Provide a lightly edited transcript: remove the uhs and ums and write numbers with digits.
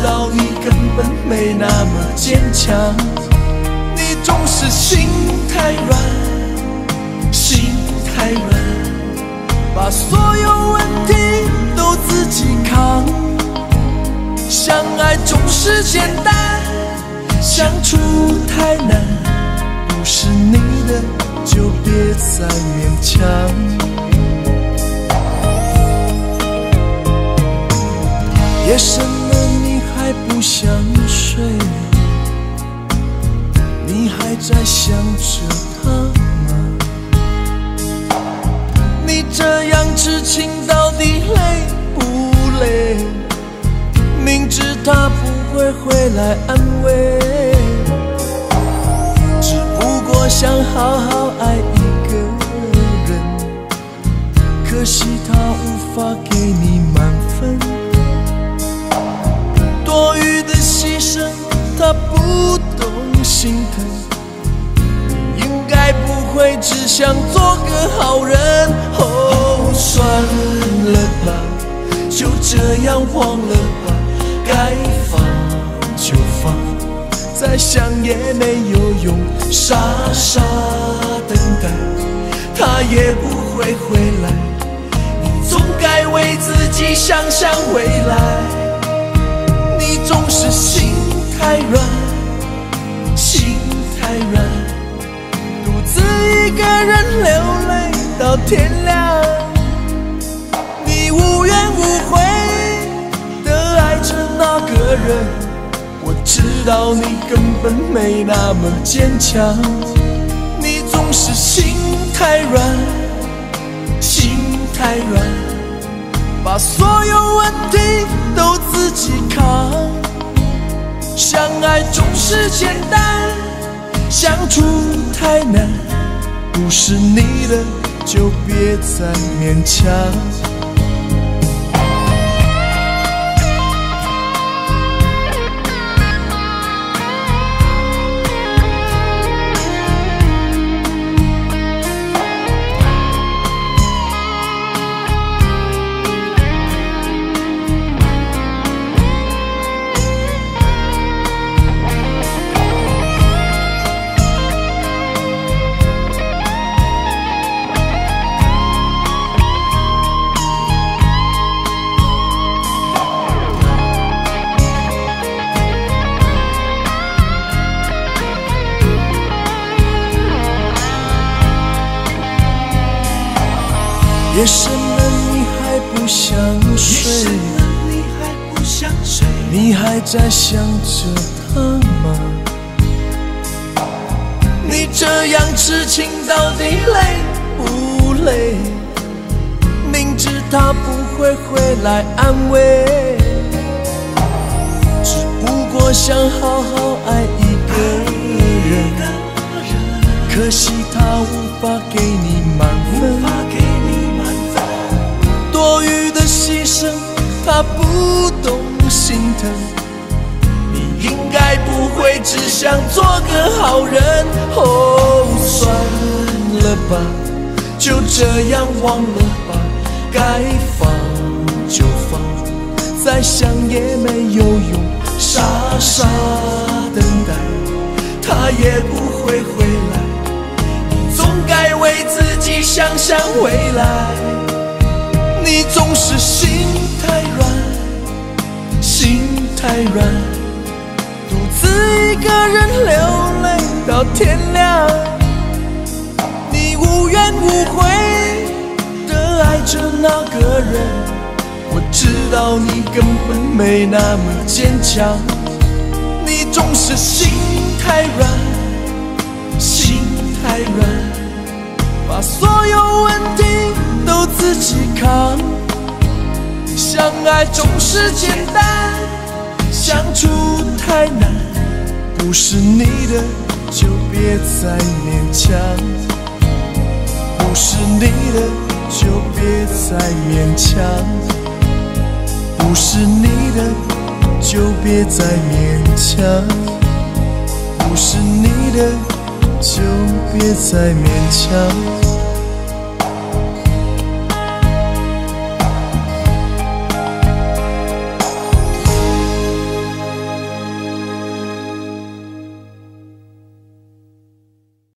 道你根本没那么坚强，你总是心太软，心太软，把所有问题都自己扛。相爱总是简单，相处太难，不是你的就别再勉强。夜深了你还不想睡，你还在想着他吗？你这样痴情到底累不累？明知他不会回来安慰，只不过想好好爱一个人，可惜他无法给你满分，多余的牺牲他不懂心疼，你应该不会只想做个好人。哦，算了吧，就这样忘了吧，该放就放，再想也没有用，傻傻等待，他也不会回来，你总该为自己想想未来。你总是心太软，心太软，独自一个人流泪到天亮，你无怨无悔的爱着那个人，我知道你根本没那么坚强，你总是心太软，心太软，把所有问题都自己扛。相爱总是简单，相处太难，不是你的就别再勉强。夜深了你还不想睡，你还在想着他吗？你这样痴情到底累不累？明知他不会回来安慰，只不过想好好爱一个人，可惜他无法给你满分，多余的牺牲他不懂心疼，你应该不会只想做个好人。哦，算了吧，就这样忘了吧，该放就放，再想也没有用，傻傻等待，他也不会回来，你总该为自己想想未来。你总是心太软，心太软，独自一个人流泪到天亮，你无怨无悔的爱着那个人，我知道你根本没那么坚强，你总是心太软，心太软，把所有问题都自己扛。相爱总是简单，相处太难，不是你的就别再勉强，不是你的就别再勉强，不是你的就别再勉强，不是你的就别再勉强。